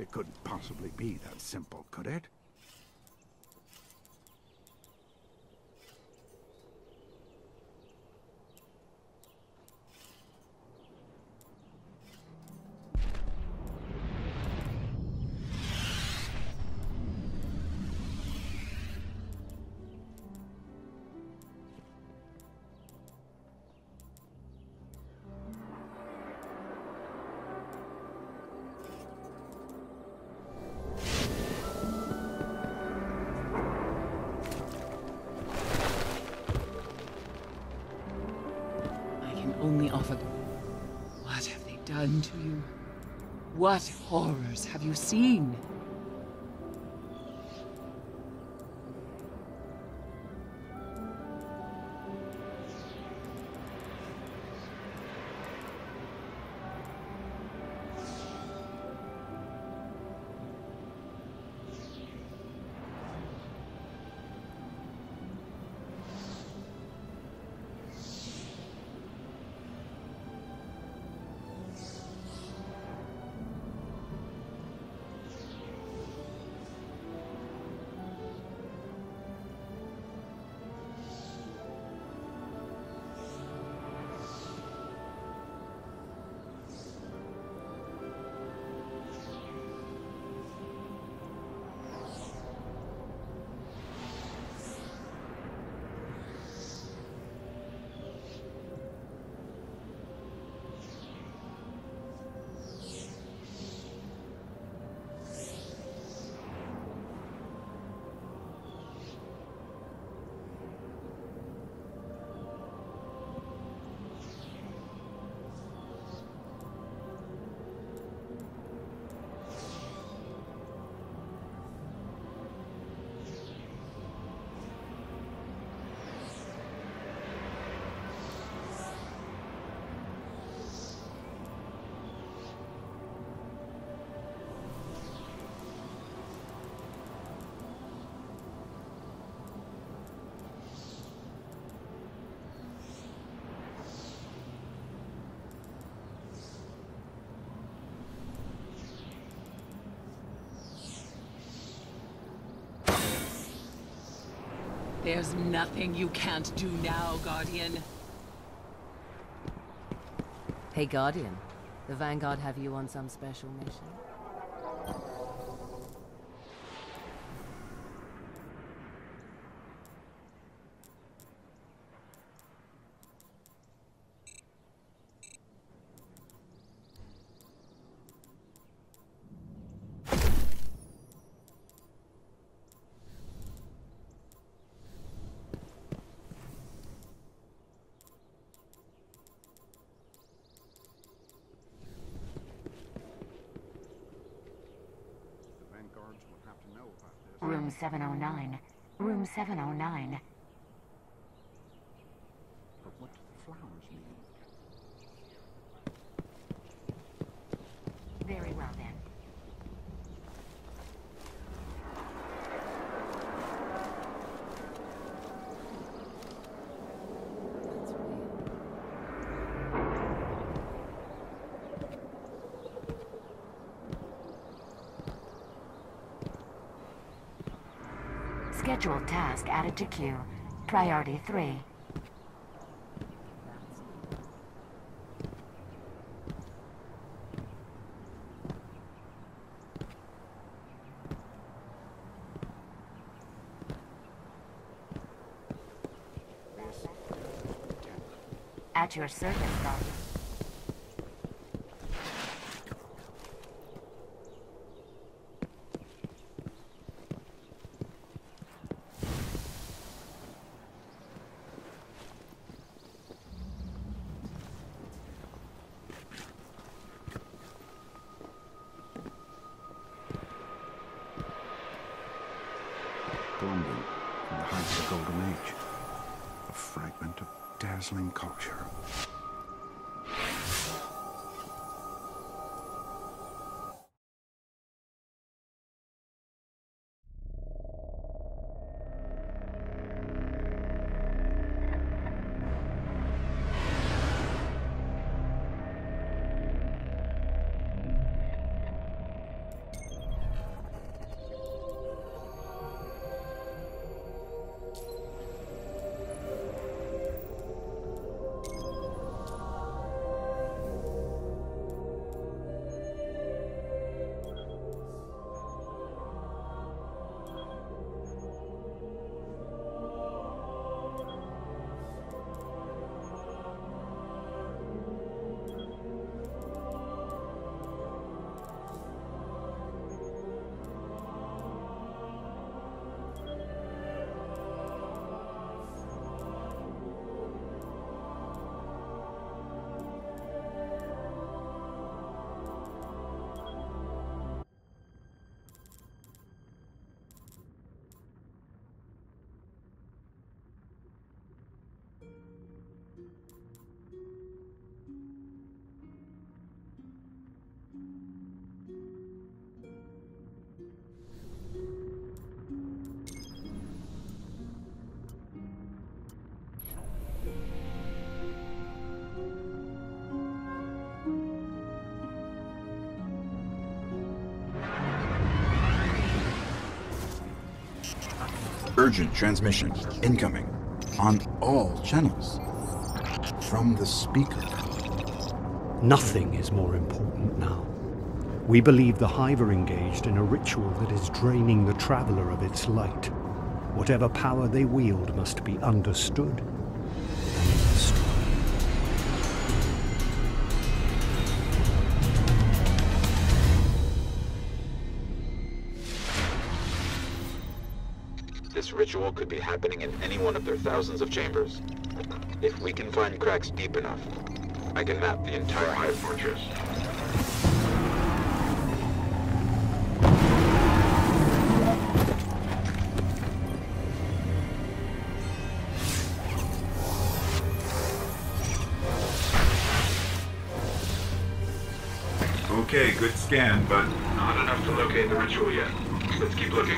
It couldn't possibly be that simple, could it? Only offer. What have they done to you? What horrors have you seen? There's nothing you can't do now, Guardian. Hey, Guardian. The Vanguard have you on some special mission? Room 709. Room 709. But what do the flowers mean? Very well then. Scheduled task added to queue. Priority 3. At your service, Guardian. London, from the height of the Golden Age. A fragment of dazzling culture. Urgent transmission incoming on all channels from the speaker. Nothing is more important now. We believe the Hive are engaged in a ritual that is draining the Traveler of its light. Whatever power they wield must be understood and destroyed. This ritual could be happening in any one of their thousands of chambers. If we can find cracks deep enough, I can map the entire Hive Fortress. Okay, good scan, but Not enough to locate the ritual yet. Let's keep looking.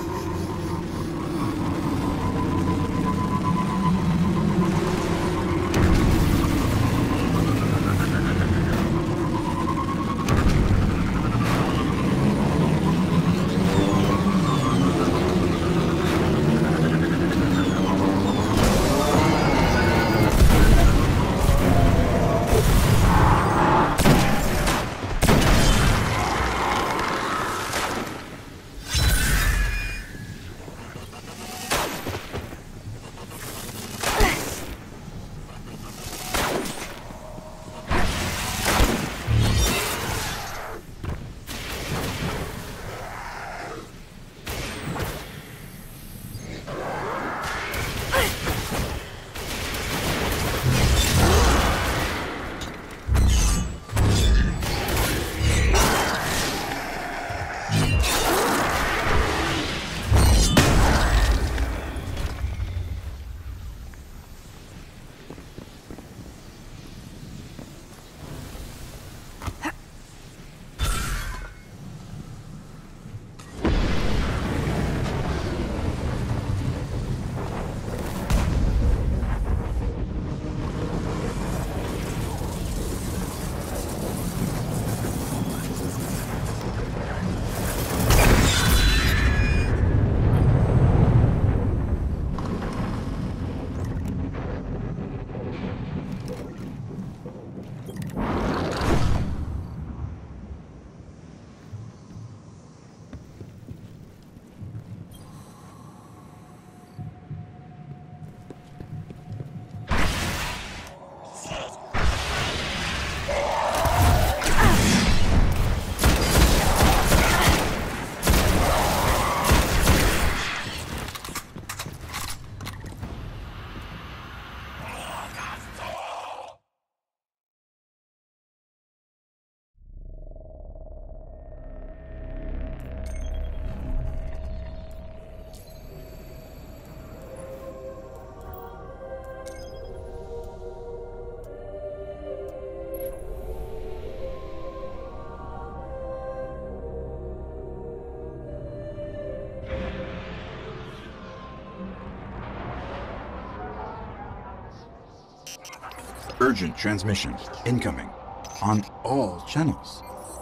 urgent transmission incoming on all channels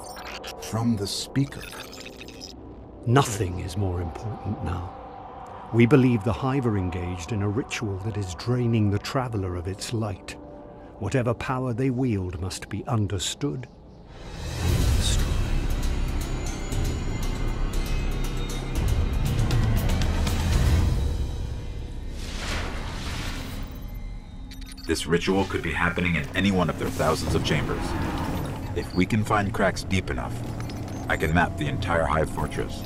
from the speaker. Nothing is more important now. We believe the Hive are engaged in a ritual that is draining the Traveler of its light. Whatever power they wield must be understood and destroyed. This ritual could be happening in any one of their thousands of chambers. If we can find cracks deep enough, I can map the entire Hive Fortress.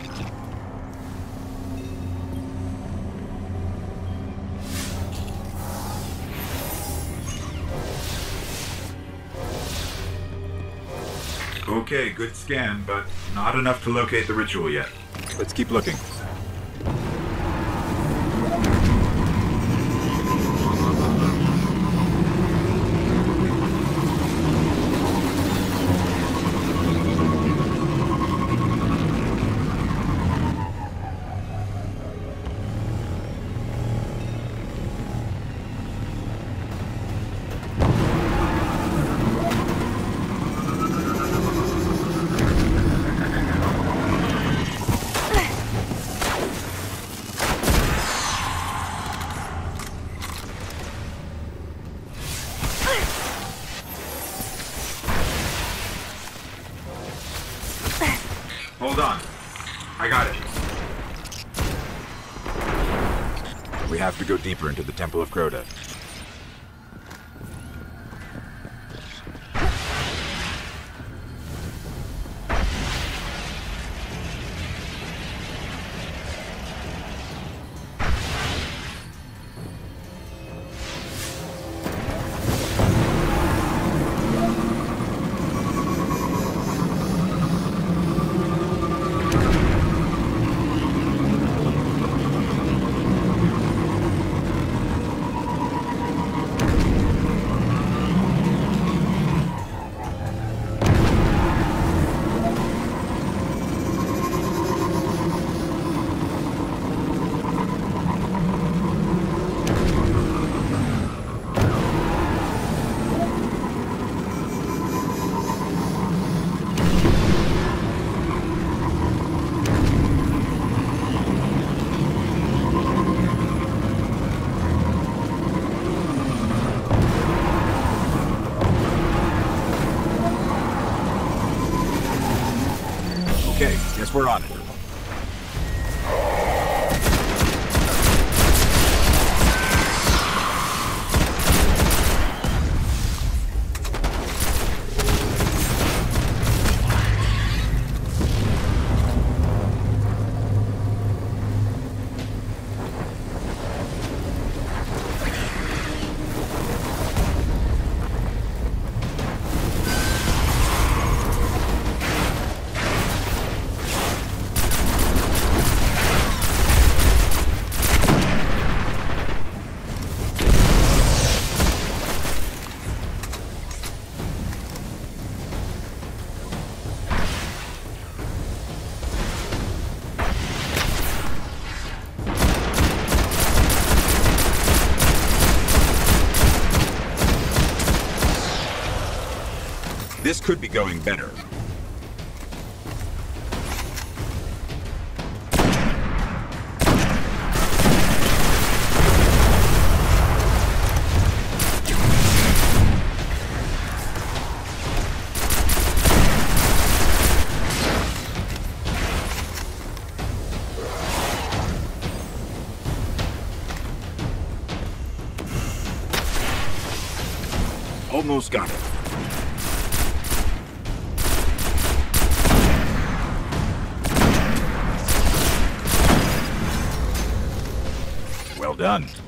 Okay, good scan, but not enough to locate the ritual yet. Let's keep looking. Hold on. I got it. We have to go deeper into the Temple of Crota. Okay, guess we're on it. This could be going better. Almost got it. Well done.